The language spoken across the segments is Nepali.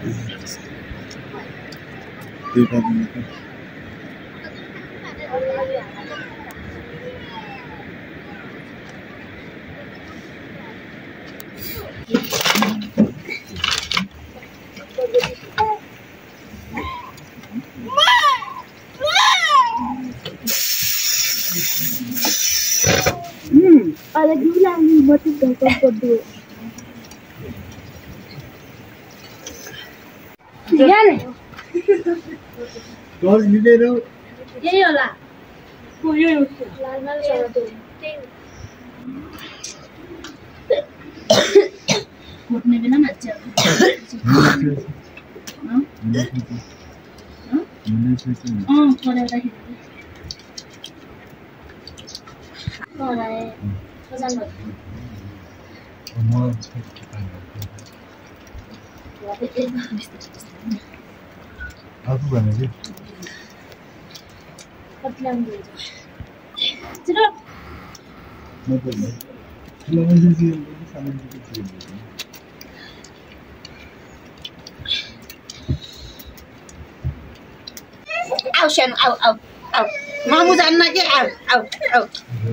Ada gula ni mati dah kodo. Ya ni. Kau ni deh tu. Ye lah. Oh ye. Lal sana tu. Kod ni bina macam. Oh, kod ada lagi. Alright. Pesan buat. Aku berani sih. Patlang dulu. Sedap. Betul. Kalau macam sih, sama juga sih. Au sen au. Mau जान्न के au.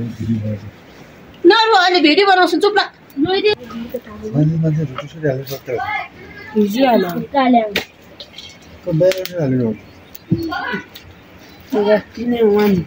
नरो अहिले भिडियो बनाउँछु चुप ल Noide. मान्छे रुटु सुरु हाल्नु सक्छ Easy ala. Kalian. कम बाहिर हाल्नु Sudah ini one.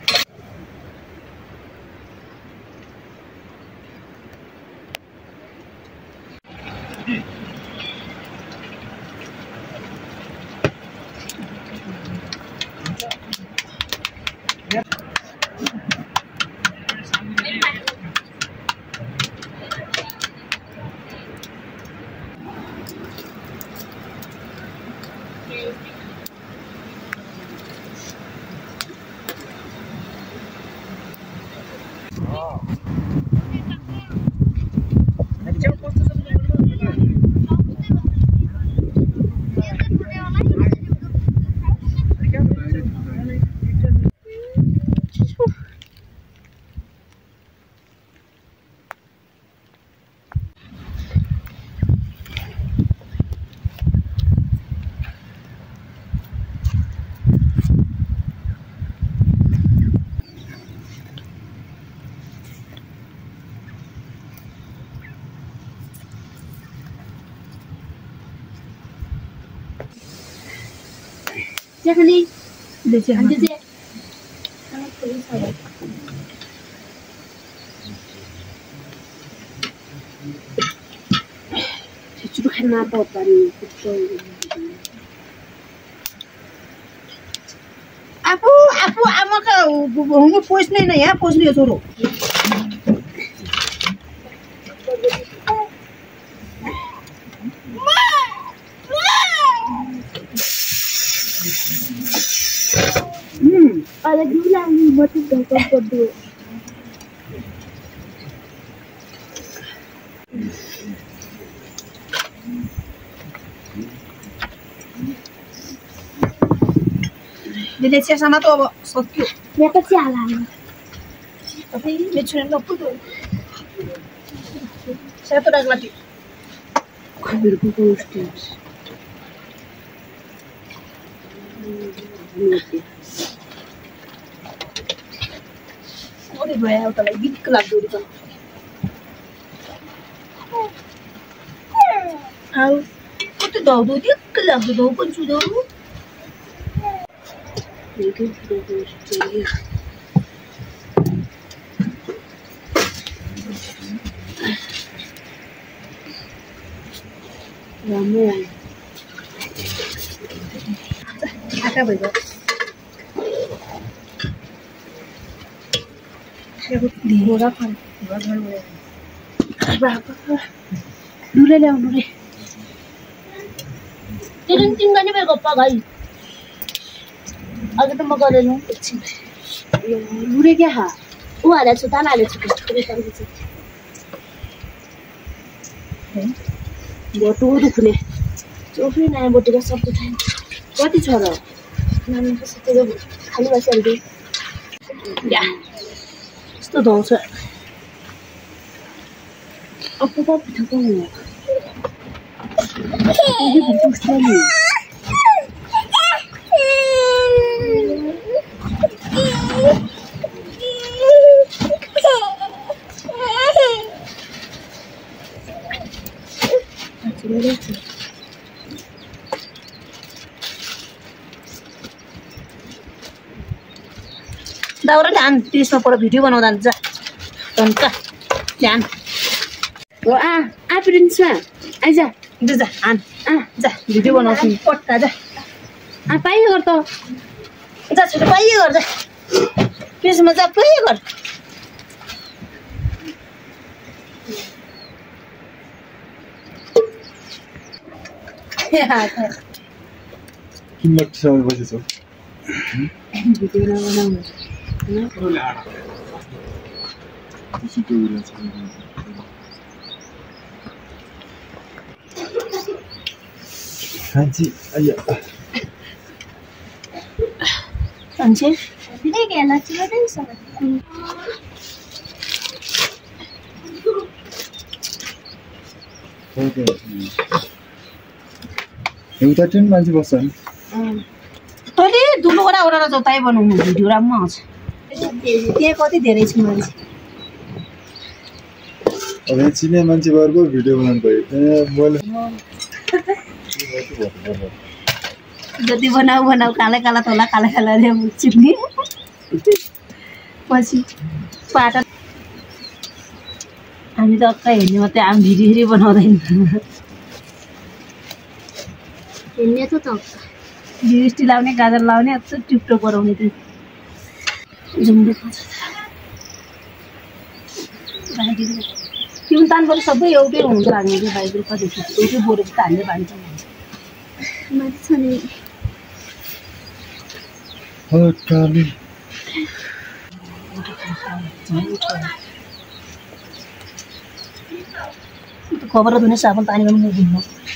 Siapa ni? Dia. Anak polis ada. Cucu kenapa tadi betul? आफू आमाका हुनु पोस्नै न यहाँ पोस्ने हो छोरो Ada gula ni mati dah kodo. Venecia sama to सक्यो Dia kecil ala. tapi mechuन नपुदो saya to राख्ला थियो Kabir ko steps. ओरे भए उतालाई बिक लाग्दो रहेछ आउ कति धाउँदो दिक्क लाग्दो धाउ पनि छु धाउ Ramai. आका भइगयो Dihora kan. Berapa? Dulu dah dulu. Tinggal ni berapa kali? Agak tu makan dulu. Dulu क्या है? वो आला सुता ना आले चुके. बोटो दुखने. चोफी ना बोटे का सब दुखने. कति छ र? नानी को सते खाली बसेर या यस्तो धाउँछ अपको पिठो को हो दाउरा ध्यान त्यसमा पर भिडियो बनाउँदा जा तन्का ध्यान ओ आ प्रिन्समा आइजा जा आन जा भिडियो बनाउँछु पट्टा जा पाइयो गर त जा छोटो पाइयो गर जा त्यसमा जा पाइयो गर किन समय बसेछ भिडियो बनाउनु Hanci, ayo. Hanci? Tidak kena cuma dah sama. Okay. एउटा टिम मान्छे बस्छन् तैँले दुलोवटा ओरा जोताइ बनाउनु भिडियो राम्रो आउँछ त्यहाँ कति धेरै छ मान्छे अब चिने मान्छे भरको भिडियो बनाउनु पर्यो मैले जति बनाऊ बनाऊ काला काला तोला काला काला रे चिप्ने पछि पाटा हामी त अक्कै हेर्ने मात्रै आम भिडियो बनाउँदैन हेर्ने त जिएसटी लाउने गाजर लाउने यस्तो टिपटप गराउने त्यो जुम्बे खान्छ तिउन तान पनि सबै एउटै हुन्छ हामी भाइहरू कति एउटै बोरेको त हामीले भान्छ माथि छ नि हटाली खबर धुने साबुन पानी पनि नदिनु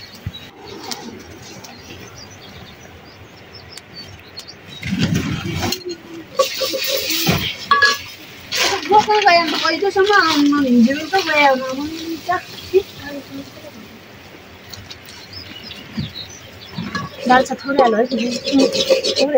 बोक्नु गयो अन्त कहिलेसम्म आउनु हिजो त गयो दाल छ थोरै हाल्नु है थोरै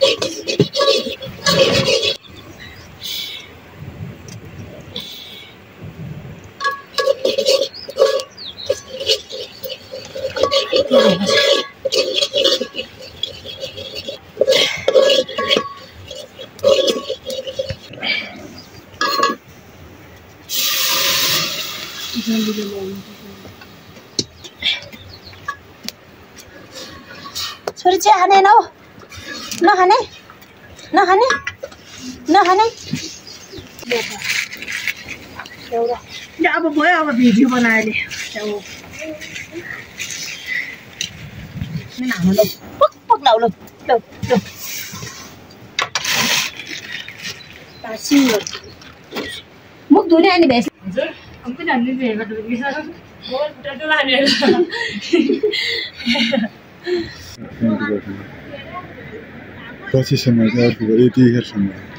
छोरी चिया खाने नखाने नखाने नखाने अब भयो अब भिडियो बनाएले लौ पक पक लाउ लौ मुख धुने अनि भेस पछिसम्म चाहिँ अर्को यतिखेरसम्म